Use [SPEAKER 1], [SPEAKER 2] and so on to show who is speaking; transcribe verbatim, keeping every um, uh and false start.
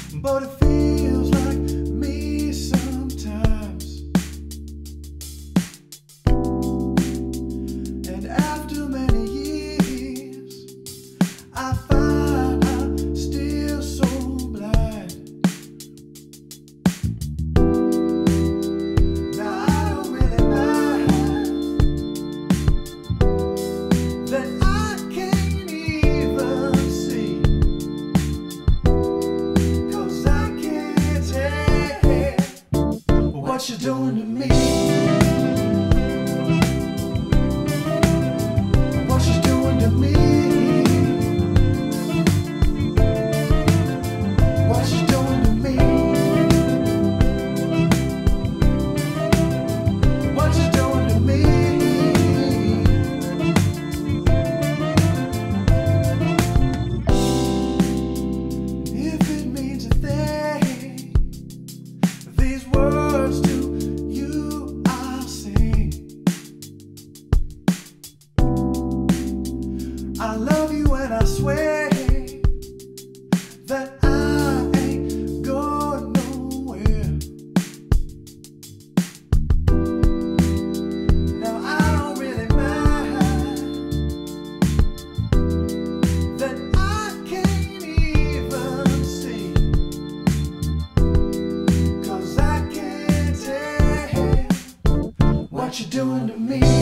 [SPEAKER 1] but it feels like me sometimes. And after many years, I find I'm still so blind. Now I don't really mind that I can't even see, 'cause I can't tell what you're doing to me. What you're doing to me. What you doing to me? What you doing to me? If it means a thing, these words to you I'll sing. I love you and I swear that I ain't going nowhere. Now I don't really mind that I can't even see, 'cause I can't tell what you're doing to me.